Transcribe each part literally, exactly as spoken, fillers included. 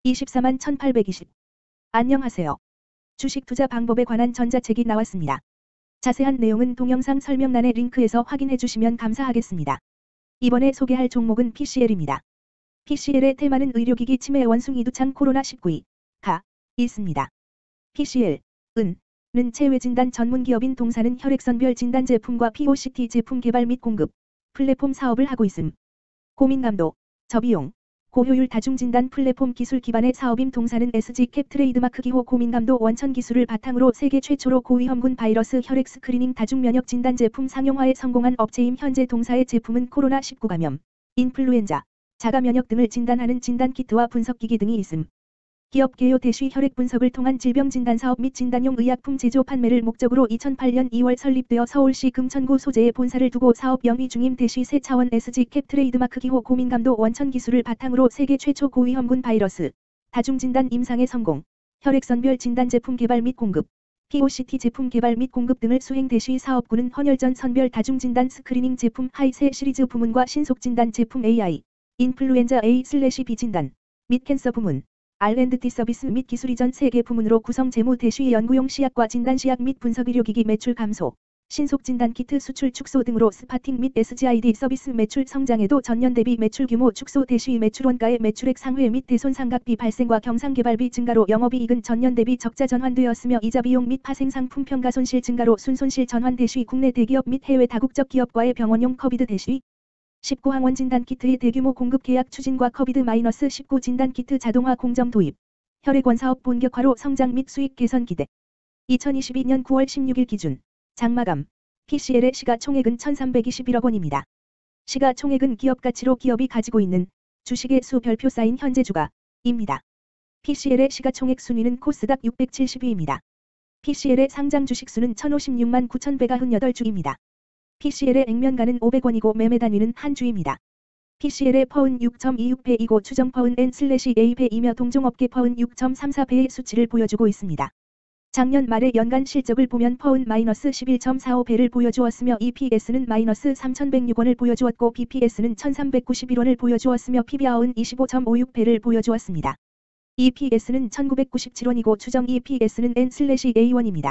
이십사만 천팔백이십. 안녕하세요. 주식 투자 방법에 관한 전자책이 나왔습니다. 자세한 내용은 동영상 설명란의 링크에서 확인해 주시면 감사하겠습니다. 이번에 소개할 종목은 피씨엘입니다. 피씨엘의 테마는 의료기기 치매 원숭이 두창 코로나 십구가 있습니다. 피씨엘, 은, 는 체외진단 전문기업인 동사는 혈액선별 진단 제품과 피오씨티 제품 개발 및 공급, 플랫폼 사업을 하고 있음. 고민감도, 저비용, 고효율 다중진단 플랫폼 기술 기반의 사업임. 동사는 에스지캡 트레이드마크 기호 고민감도 원천 기술을 바탕으로 세계 최초로 고위험군 바이러스 혈액 스크리닝 다중면역 진단 제품 상용화에 성공한 업체임. 현재 동사의 제품은 코로나 십구 감염, 인플루엔자, 자가면역 등을 진단하는 진단키트와 분석기기 등이 있음. 기업 개요 대쉬 혈액 분석을 통한 질병 진단 사업 및 진단용 의약품 제조 판매를 목적으로 이천팔년 이월 설립되어 서울시 금천구 소재에 본사를 두고 사업 영위 중임. 대쉬 세 차원 에스지캡 트레이드마크 기호 고민감도 원천 기술을 바탕으로 세계 최초 고위험군 바이러스 다중진단 임상에 성공, 혈액선별 진단 제품 개발 및 공급, 피오씨티 제품 개발 및 공급 등을 수행. 대쉬 사업군은 헌혈전 선별 다중진단 스크리닝 제품 하이세 시리즈 부문과 신속진단 제품 에이아이, 인플루엔자 A/B 진단 및 캔서 부문, 알 앤 디 서비스 및 기술 이전 세 개 부문으로 구성. 재무 대쉬 연구용 시약과 진단시약 및 분석의료기기 매출 감소, 신속진단 키트 수출 축소 등으로 스파팅 및 에스지아이디 서비스 매출 성장에도 전년 대비 매출 규모 축소. 대쉬 매출 원가의 매출액 상회 및 대손상각비 발생과 경상개발비 증가로 영업이익은 전년 대비 적자 전환되었으며 이자 비용 및 파생상품 평가손실 증가로 순손실 전환. 대쉬 국내 대기업 및 해외 다국적 기업과의 병원용 커비드 대쉬 십구 항원 진단키트의 대규모 공급 계약 추진과 커비드 십구 진단키트 자동화 공정 도입, 혈액원 사업 본격화로 성장 및 수익 개선 기대. 이천이십이년 구월 십육일 기준 장마감 피씨엘의 시가총액은 천삼백이십일억 원입니다. 시가총액은 기업가치로 기업이 가지고 있는 주식의 수 별표 쌓인 현재 주가입니다. 피씨엘의 시가총액 순위는 코스닥 육백칠십 위입니다. 피씨엘의 상장 주식수는 천오십육만 구천백구십팔 주입니다. 피씨엘의 액면가는 오백 원이고 매매 단위는 한 주입니다. 피씨엘의 퍼은 육 점 이육 배이고 추정 퍼은 엔/에이 배이며 동종업계 퍼은 육 점 삼사 배의 수치를 보여주고 있습니다. 작년 말의 연간 실적을 보면 퍼은 마이너스 십일 점 사오 배를 보여주었으며 이피에스는 마이너스 삼천백육 원을 보여주었고 비피에스는 천삼백구십일 원을 보여주었으며 피비알은 이십오 점 오육 배를 보여주었습니다. 이피에스는 천구백구십칠 원이고 추정 이피에스는 엔/에이 원입니다.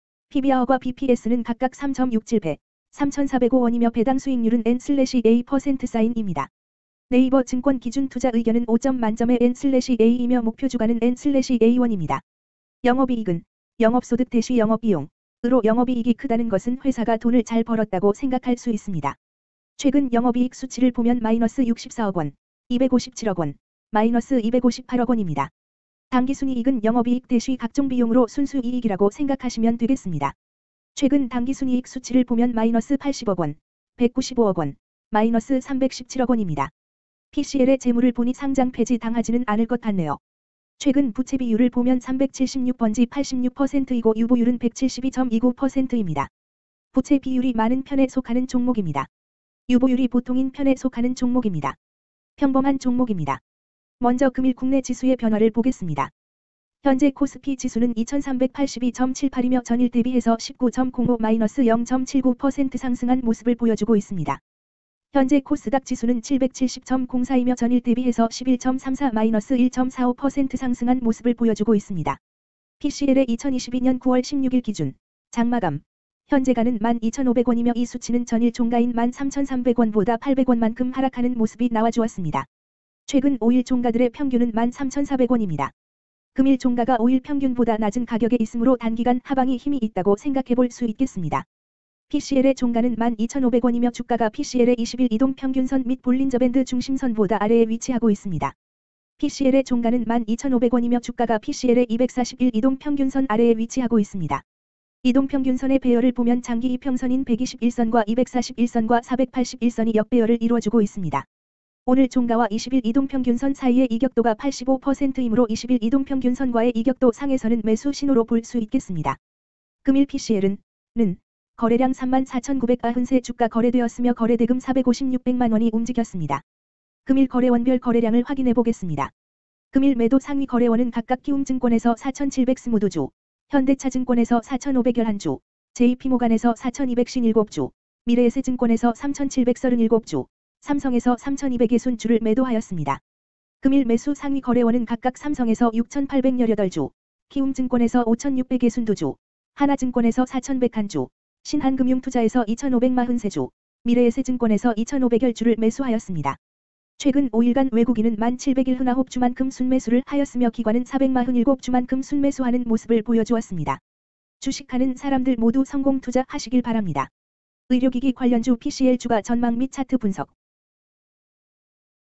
피비알과 비피에스는 각각 삼 점 육칠 배, 삼천사백오 원이며 배당 수익률은 엔/에이 퍼센트 사인입니다. 네이버 증권 기준 투자 의견은 오 점 만점의 엔/에이이며 목표 주가는 엔/에이 원입니다. 영업이익은 영업소득 대쉬 영업비용으로 영업이익이 크다는 것은 회사가 돈을 잘 벌었다고 생각할 수 있습니다. 최근 영업이익 수치를 보면 마이너스 육십사억 원, 이백오십칠억 원, 마이너스 이백오십팔억 원입니다. 당기순이익은 영업이익 대쉬 각종 비용으로 순수이익이라고 생각하시면 되겠습니다. 최근 당기순이익 수치를 보면 마이너스 팔십억 원, 백구십오억 원, 마이너스 삼백십칠억 원입니다. 피씨엘의 재물을 보니 상장 폐지 당하지는 않을 것 같네요. 최근 부채 비율을 보면 삼백칠십육 번지 팔십육 퍼센트이고 유보율은 백칠십이 점 이구 퍼센트입니다. 부채 비율이 많은 편에 속하는 종목입니다. 유보율이 보통인 편에 속하는 종목입니다. 평범한 종목입니다. 먼저 금일 국내 지수의 변화를 보겠습니다. 현재 코스피 지수는 이천삼백팔십이 점 칠팔이며 전일 대비해서 십구 점 공오 마이너스 영 점 칠구 퍼센트 상승한 모습을 보여주고 있습니다. 현재 코스닥 지수는 칠백칠십 점 공사이며 전일 대비해서 십일 점 삼사 마이너스 일 점 사오 퍼센트 상승한 모습을 보여주고 있습니다. 피씨엘의 이천이십이년 구월 십육일 기준 장마감 현재가는 만 이천오백 원이며 이 수치는 전일 종가인 만 삼천삼백 원보다 팔백 원만큼 하락하는 모습이 나와주었습니다. 최근 오 일 종가들의 평균은 만 삼천사백 원입니다. 금일 종가가 오 일 평균보다 낮은 가격에 있으므로 단기간 하방이 힘이 있다고 생각해 볼 수 있겠습니다. 피씨엘의 종가는 만 이천오백 원이며 주가가 피씨엘의 이십일 이동 평균선 및 볼린저 밴드 중심선보다 아래에 위치하고 있습니다. 피씨엘의 종가는 만 이천오백 원이며 주가가 피씨엘의 이백사십일 이동 평균선 아래에 위치하고 있습니다. 이동 평균선의 배열을 보면 장기 이평선인 백이십일 선과 이백사십일 선과 사백팔십일 선이 역배열을 이루어주고 있습니다. 오늘 종가와 이십일 이동평균선 사이의 이격도가 팔십오 퍼센트이므로 이십일 이동평균선과의 이격도 상에서는 매수 신호로 볼 수 있겠습니다. 금일 피씨엘은 는 거래량 삼만 사천구백구십삼 주가 거래되었으며 거래대금 사백오십육백만 원이 움직였습니다. 금일 거래원별 거래량을 확인해 보겠습니다. 금일 매도 상위 거래원은 각각 키움증권에서 사천칠백이십이 주, 현대차증권에서 사천오백십일 주, 제이피모간에서 사천이백오십칠 주, 미래에셋증권에서 삼천칠백삼십칠 주, 삼성에서 삼천이백육십 주를 매도하였습니다. 금일 매수 상위 거래원은 각각 삼성에서 육천팔백십팔 주, 키움증권에서 오천육백육십이 주, 하나증권에서 사천백 주, 신한금융투자에서 이천오백사십삼 주, 미래에셋증권에서 이천오백십 주를 매수하였습니다. 최근 오 일간 외국인은 만 칠백십구 주만큼 순매수를 하였으며 기관은 사백사십칠 주만큼 순매수하는 모습을 보여주었습니다. 주식하는 사람들 모두 성공 투자하시길 바랍니다. 의료기기 관련주 피씨엘 주가 전망 및 차트 분석